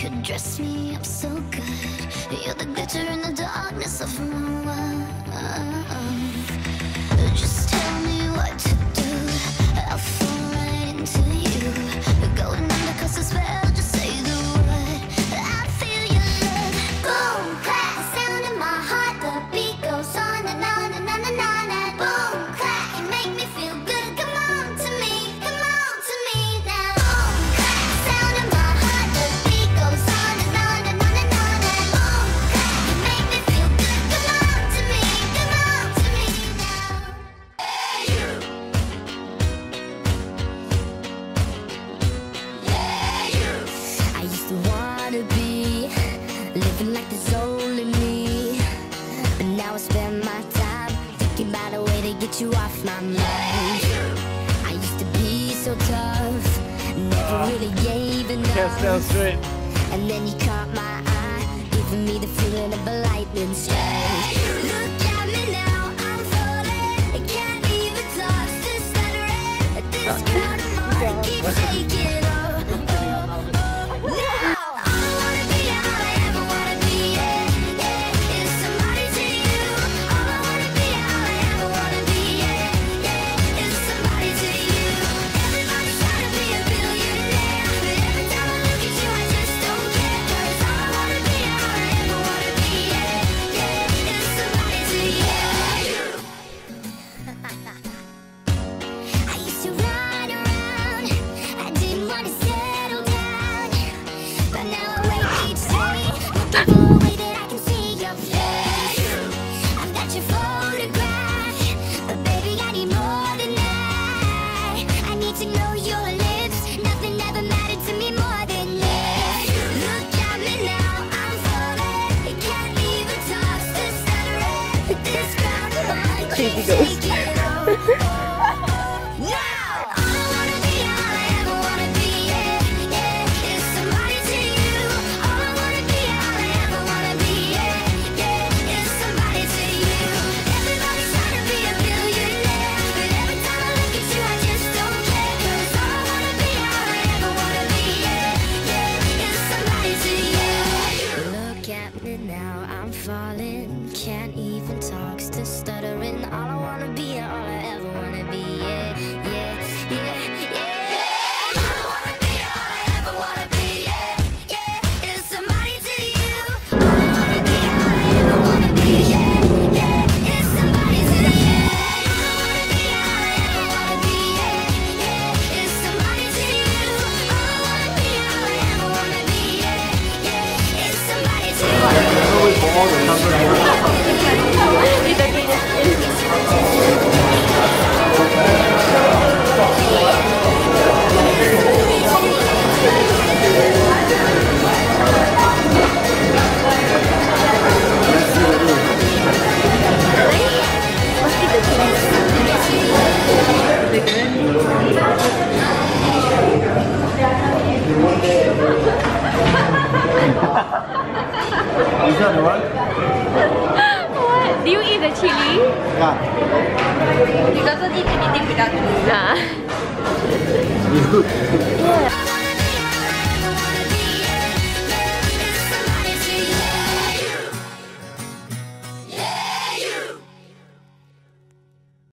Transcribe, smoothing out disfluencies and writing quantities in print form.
could dress me up so good. You're the glitter in the darkness of my world. Just tell me what to do, I'll fall right into you. Going under 'cause the spell, just say the word. I feel your love. Boom, clap, the sound in my heart. The beat goes on and on and on and on. And boom, clap, you make me feel good. Come on to me now. Boom, clap, the sound in my heart. The beat goes on and on and on and on. And boom, clap, you make me feel good. Come on to me now. Hey, you. Yeah, you. I used to wanna be living like there's only me, but now I spend my time thinking about a way to get you off my mind. I used to be so tough, never really gave enough. That sounds great. And then you caught my eye, giving me the feeling of a lightning strike. Look at me now, I'm falling. I can't even talk, just stuttering. This crowd of mine keeps shaking. Crazy ghost. Can't even talk, still stuttering. All I wanna be, all I ever wanna be, yeah, yeah, yeah, yeah. All I wanna be, all I ever wanna be, yeah, yeah, is somebody to you. All I wanna be, all I ever wanna be, yeah, yeah, is somebody to you. All I wanna be, all I ever wanna be, yeah, yeah, is somebody to you. All I wanna be, all I ever wanna be, yeah, yeah, is somebody to you. Is that the one? What? Do you eat the chili? Yeah. He doesn't eat anything without chili. It's good. Yeah.